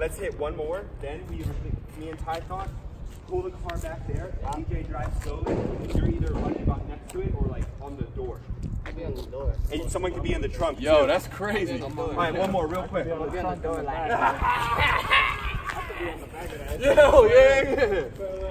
let's hit one more. Then me and Ty thought, pull the car back there. And DJ drives slowly. You're either running about next to it or like on the door. I'll be on the door. And someone could be in the trunk. Yo, too. that's crazy. All right, one more real quick. I'll be on the door like Yo, yeah.